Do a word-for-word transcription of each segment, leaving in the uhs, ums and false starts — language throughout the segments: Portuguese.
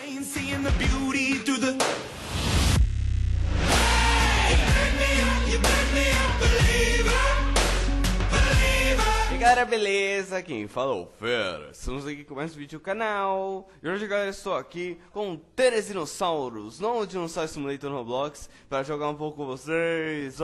E galera, beleza? Quem falou, fera? Estamos aqui com mais um vídeo do canal. E hoje, galera, estou aqui com Teresinossauros, não o Dinossauro Simulator no Roblox, para jogar um pouco com vocês,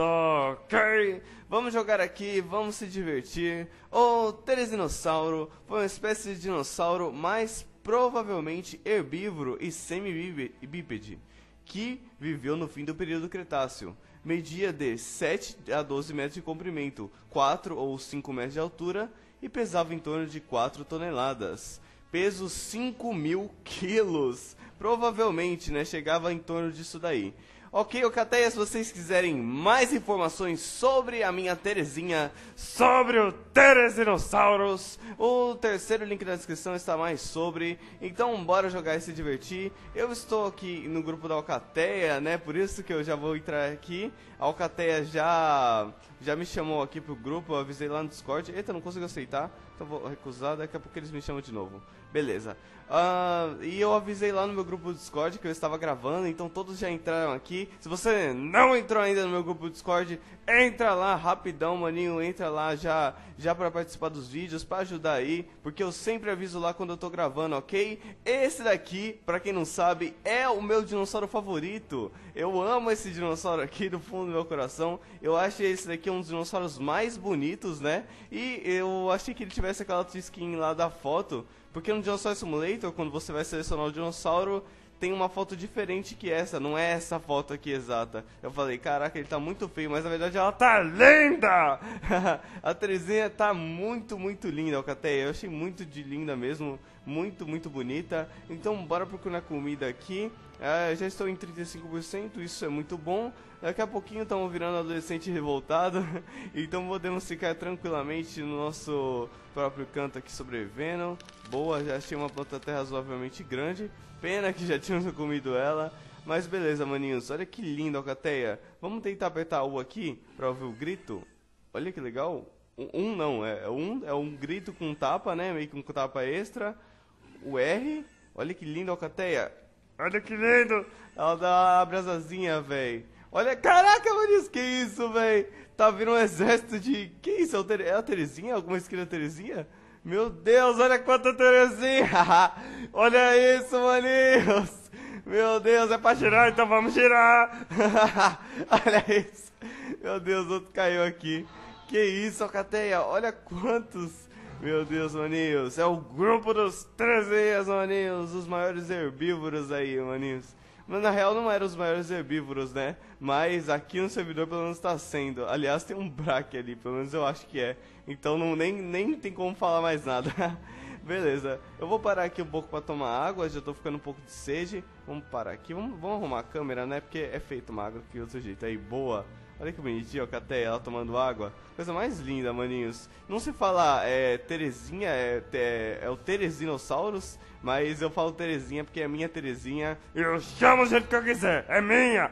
ok? Vamos jogar aqui, vamos se divertir. O Teresinossauro foi uma espécie de dinossauro mais provavelmente herbívoro e semi-bípede, que viveu no fim do período Cretáceo. Media de sete a doze metros de comprimento, quatro ou cinco metros de altura e pesava em torno de quatro toneladas. Peso cinco mil quilos. Provavelmente, né, chegava em torno disso daí. Ok, Alcateia, se vocês quiserem mais informações sobre a minha Terezinha, sobre o Teresinossauros, o terceiro link na descrição está mais sobre. Então bora jogar e se divertir. Eu estou aqui no grupo da Alcateia, né, por isso que eu já vou entrar aqui. A Alcateia já, já me chamou aqui pro grupo, eu avisei lá no Discord. Eita, não consigo aceitar, então vou recusar, daqui a pouco eles me chamam de novo. Beleza. Uh, e eu avisei lá no meu grupo do Discord que eu estava gravando, então todos já entraram aqui. Se você não entrou ainda no meu grupo do Discord, entra lá rapidão, maninho, entra lá já, já para participar dos vídeos, para ajudar aí, porque eu sempre aviso lá quando eu tô gravando, ok? Esse daqui, pra quem não sabe, é o meu dinossauro favorito. Eu amo esse dinossauro aqui do fundo do meu coração. Eu acho esse daqui um dos dinossauros mais bonitos, né? E eu achei que ele tivesse aquela skin lá da foto, porque no Dinossauro Simulator, quando você vai selecionar o dinossauro, tem uma foto diferente que essa, não é essa foto aqui exata. Eu falei, caraca, ele tá muito feio, mas na verdade ela tá linda! A Terezinha tá muito, muito linda, Alcateia. Eu achei muito de linda mesmo, muito, muito bonita. Então bora procurar comida aqui. Uh, já estou em trinta e cinco por cento, isso é muito bom. Daqui a pouquinho estamos virando adolescente revoltado. Então podemos ficar tranquilamente no nosso próprio canto aqui sobrevivendo. Boa, já achei uma planta terra razoavelmente grande. Pena que já tínhamos comido ela. Mas beleza, maninhos. Olha que lindo, Alcateia. Vamos tentar apertar U aqui para ouvir o grito. Olha que legal. Um, um não, é um, é um grito com tapa, né? Meio que um tapa extra. O R. Olha que lindo, Alcateia. Olha que lindo. Ela dá, abre as asinhas, velho. Olha, caraca, maninhos, que isso, velho. Tá vindo um exército de... Que isso? É a Terezinha? Alguma esquina Terezinha? Meu Deus, olha quanta Terezinha! Olha isso, maninhos! Meu Deus, é pra girar, então vamos girar! Olha isso! Meu Deus, outro caiu aqui. Que isso, Alcateia? Olha quantos! Meu Deus, maninhos! É o grupo dos Terezinhas, maninhos! Os maiores herbívoros aí, maninhos! Mas na real não eram os maiores herbívoros, né? Mas aqui no servidor pelo menos está sendo. Aliás, tem um braque ali, pelo menos eu acho que é. Então não, nem, nem tem como falar mais nada. Beleza, eu vou parar aqui um pouco para tomar água, já tô ficando um pouco de sede. Vamos parar aqui, vamos, vamos arrumar a câmera, né? Porque é feito uma água que outro jeito. Aí, boa. Olha que bonitinho, Alcateia, ela tomando água. Coisa mais linda, maninhos. Não se fala é, Terezinha, é, é, é o Teresinossauros, mas eu falo Terezinha porque é minha Terezinha. Eu chamo do jeito que eu quiser, é minha!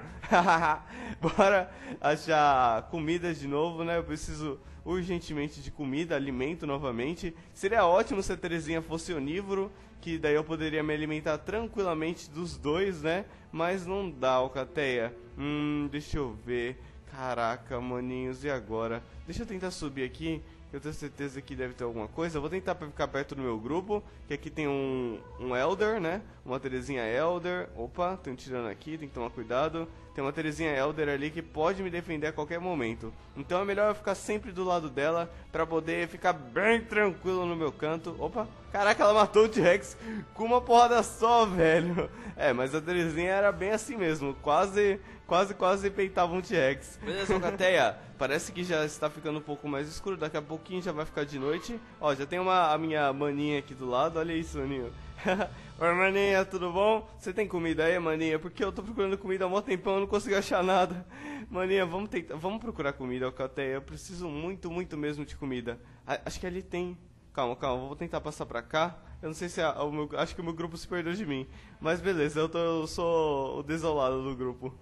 Bora achar comida de novo, né? Eu preciso urgentemente de comida, alimento novamente. Seria ótimo se a Terezinha fosse onívoro, que daí eu poderia me alimentar tranquilamente dos dois, né? Mas não dá, Alcateia. Hum, deixa eu ver. Caraca, maninhos, e agora? Deixa eu tentar subir aqui, eu tenho certeza que deve ter alguma coisa. Eu vou tentar ficar perto do meu grupo, que aqui tem um, um Elder, né? Uma Terezinha Elder. Opa, tem um tirando aqui, tem que tomar cuidado. Tem uma Terezinha Elder ali que pode me defender a qualquer momento. Então é melhor eu ficar sempre do lado dela, pra poder ficar bem tranquilo no meu canto. Opa, caraca, ela matou o T-Rex com uma porrada só, velho. É, mas a Terezinha era bem assim mesmo, quase... Quase, quase peitava um T-Rex. Beleza, Alcateia? Parece que já está ficando um pouco mais escuro. Daqui a pouquinho já vai ficar de noite. Ó, já tem uma, a minha maninha aqui do lado. Olha isso, maninho. Oi, maninha, tudo bom? Você tem comida aí, maninha? Porque eu tô procurando comida há mó tempão, eu não consigo achar nada. Maninha, vamos tentar, vamos procurar comida, Alcateia. Eu preciso muito, muito mesmo de comida. A, acho que ali tem... Calma, calma, vou tentar passar pra cá. Eu não sei se a, o meu, acho que o meu grupo se perdeu de mim. Mas beleza, eu, tô, eu sou o desolado do grupo.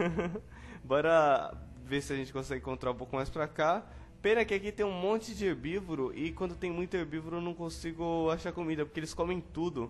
Bora ver se a gente consegue encontrar um pouco mais pra cá. Pena que aqui tem um monte de herbívoro. E quando tem muito herbívoro eu não consigo achar comida, porque eles comem tudo.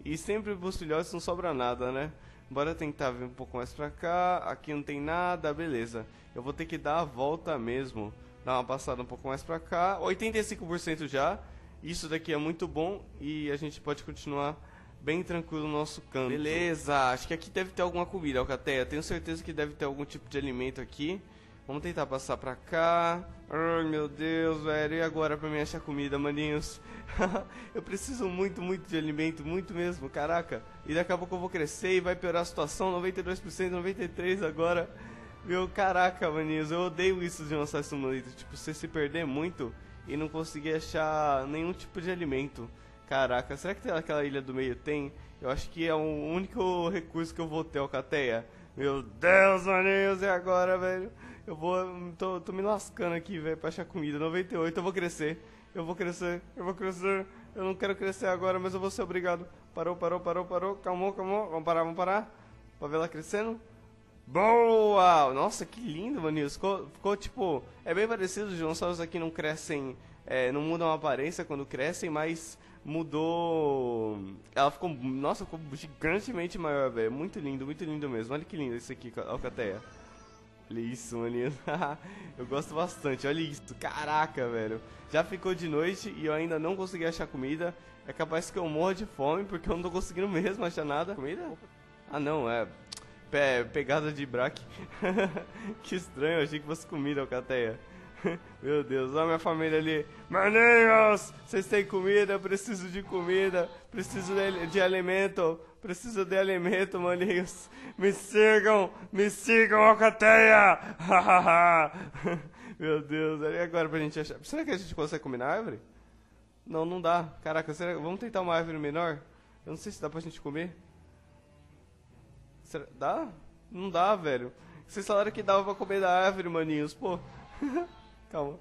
E sempre pros filhotes não sobra nada, né? Bora tentar vir um pouco mais pra cá. Aqui não tem nada, beleza. Eu vou ter que dar a volta mesmo. Dar uma passada um pouco mais pra cá. oitenta e cinco por cento já. Isso daqui é muito bom. E a gente pode continuar bem tranquilo no nosso canto. Beleza, acho que aqui deve ter alguma comida, Alcateia. Tenho certeza que deve ter algum tipo de alimento aqui. Vamos tentar passar pra cá. Ai, meu Deus, velho. E agora pra mim achar comida, maninhos? Eu preciso muito, muito de alimento. Muito mesmo, caraca. E daqui a pouco eu vou crescer e vai piorar a situação. noventa e dois por cento, noventa e três por cento agora. Meu, caraca, maninhos. Eu odeio isso de lançar Simulator. Tipo, você se perder muito e não conseguir achar nenhum tipo de alimento. Caraca, será que tem aquela ilha do meio? Tem? Eu acho que é o único recurso que eu vou ter, Alcateia. Meu Deus, maninhos. E agora, velho? Eu vou, tô, tô me lascando aqui, velho, pra achar comida. noventa e oito, eu vou crescer. Eu vou crescer, eu vou crescer. Eu não quero crescer agora, mas eu vou ser obrigado. Parou, parou, parou, parou. Calmou, calmou. Vamos parar, vamos parar. Pra ver ela crescendo. Boa! Nossa, que lindo, maninhos. Ficou, ficou tipo... É bem parecido, os dinossauros aqui não crescem... É, não mudam a aparência quando crescem, mas mudou... Ela ficou... Nossa, ficou gigantemente maior, velho. Muito lindo, muito lindo mesmo. Olha que lindo esse aqui, Alcateia. Olha isso, maninho. Eu gosto bastante. Olha isso. Caraca, velho. Já ficou de noite e eu ainda não consegui achar comida. É capaz que eu morra de fome porque eu não tô conseguindo mesmo achar nada. Comida? Ah, não. É Pe pegada de braque. Que estranho. Eu achei que fosse comida, Alcateia. Meu Deus. Olha a minha família ali. Maninhos! Vocês têm comida? Eu preciso de comida. Preciso de, de alimento. Preciso de alimento, maninhos. Me sigam, me sigam, Alcateia. Meu Deus, e agora pra gente achar? Será que a gente consegue comer na árvore? Não, não dá. Caraca, será... vamos tentar uma árvore menor? Eu não sei se dá pra gente comer. Será... Dá? Não dá, velho. Vocês falaram que dava pra comer da árvore, maninhos. Pô, calma.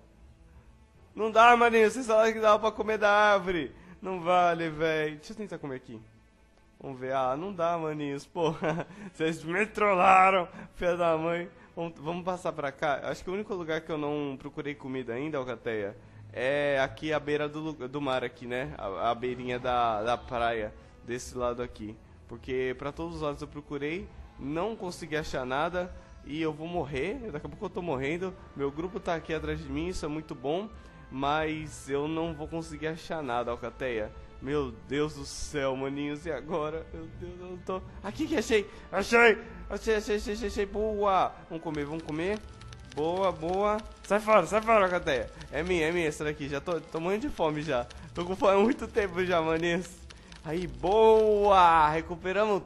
Não dá, maninhos. Vocês falaram que dava pra comer da árvore. Não vale, velho. Deixa eu tentar comer aqui. Vamos ver. Ah, não dá, maninhos. Pô, vocês me trollaram, filha da mãe. Vamos, vamos passar pra cá. Acho que o único lugar que eu não procurei comida ainda, Alcateia, é aqui à beira do, do mar aqui, né? A, a beirinha da, da praia, desse lado aqui. Porque pra todos os lados eu procurei, não consegui achar nada e eu vou morrer. Daqui a pouco eu tô morrendo. Meu grupo tá aqui atrás de mim, isso é muito bom. Mas eu não vou conseguir achar nada, Alcateia. Meu Deus do céu, maninhos, e agora? Meu Deus, eu não tô... Aqui que achei! Achei! Achei, achei, achei, achei, achei, boa! Vamos comer, vamos comer. Boa, boa. Sai fora, sai fora, Alcateia. É minha, é minha essa daqui, já tô, tô morrendo de fome já. Tô com fome há muito tempo já, maninhos. Aí, boa! Recuperamos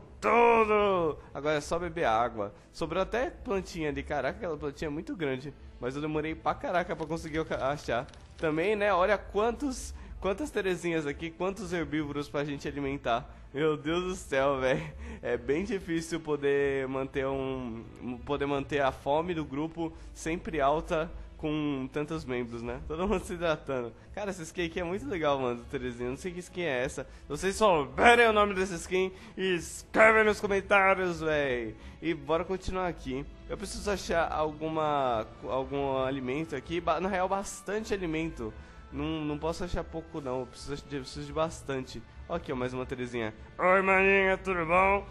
tudo! Agora é só beber água. Sobrou até plantinha ali, caraca, aquela plantinha é muito grande. Mas eu demorei pra caraca pra conseguir achar. Também, né, olha quantos... Quantas terezinhas aqui, quantos herbívoros pra gente alimentar. Meu Deus do céu, velho. É bem difícil poder manter um poder manter a fome do grupo sempre alta com tantos membros, né? Todo mundo se hidratando. Cara, essa skin aqui é muito legal, mano, Terezinha. Não sei que skin é essa. Se vocês souberem o nome dessa skin, escreve nos comentários, velho. E bora continuar aqui. Eu preciso achar alguma algum alimento aqui. Na real, bastante alimento. Não, não posso achar pouco não, eu preciso de, eu preciso de bastante. Ó aqui, ó, mais uma Terezinha. Oi, maninha, tudo bom?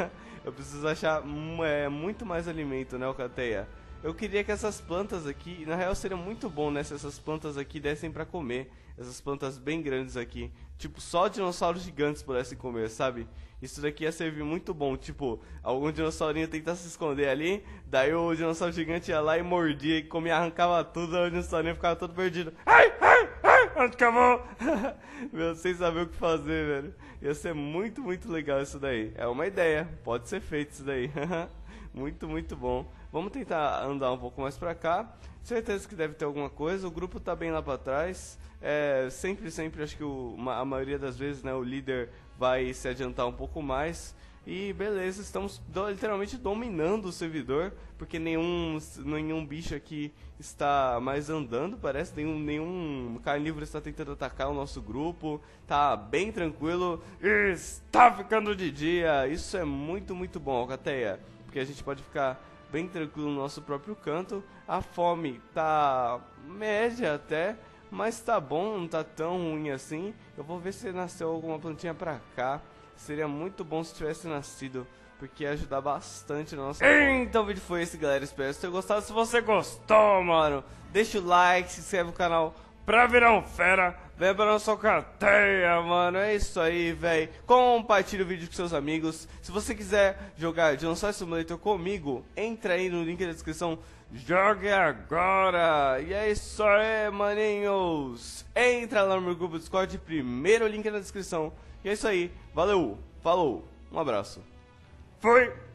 Eu preciso achar é, muito mais alimento, né, Alcateia? Eu queria que essas plantas aqui, na real seria muito bom, né, se essas plantas aqui dessem pra comer. Essas plantas bem grandes aqui. Tipo, só dinossauros gigantes pudessem comer, sabe? Isso daqui ia servir muito bom. Tipo, algum dinossaurinho tentar se esconder ali, daí o dinossauro gigante ia lá e mordia e comia, arrancava tudo, aí o dinossaurinho ficava todo perdido. Ai, ai, ai, onde que eu vou? Meu, sem saber o que fazer, velho. Ia ser muito, muito legal isso daí. É uma ideia, pode ser feito isso daí. Muito, muito bom. Vamos tentar andar um pouco mais pra cá. Certeza que deve ter alguma coisa. O grupo tá bem lá pra trás. É, sempre, sempre, acho que o, a maioria das vezes, né, o líder vai se adiantar um pouco mais. E beleza, estamos do, literalmente dominando o servidor, porque nenhum, nenhum bicho aqui está mais andando, parece. Nenhum, nenhum carnívoro está tentando atacar o nosso grupo. Tá bem tranquilo. E está ficando de dia. Isso é muito, muito bom, Alcateia, porque a gente pode ficar bem tranquilo no nosso próprio canto. A fome tá média até, mas tá bom, não tá tão ruim assim. Eu vou ver se nasceu alguma plantinha pra cá. seria muito bom se tivesse nascido, porque ia ajudar bastante na nossa... Então o vídeo foi esse, galera, espero que vocês tenham gostado. Se você gostou, mano, deixa o like, se inscreve no canal pra virar um fera. Vem pra nossa cadeia, mano. É isso aí, velho. Compartilha o vídeo com seus amigos. Se você quiser jogar Dinossauro Simulator comigo, entra aí no link da descrição. Jogue agora. E é isso aí, maninhos. Entra lá no meu grupo do Discord. Primeiro link na descrição. E é isso aí. Valeu. Falou. Um abraço. Fui.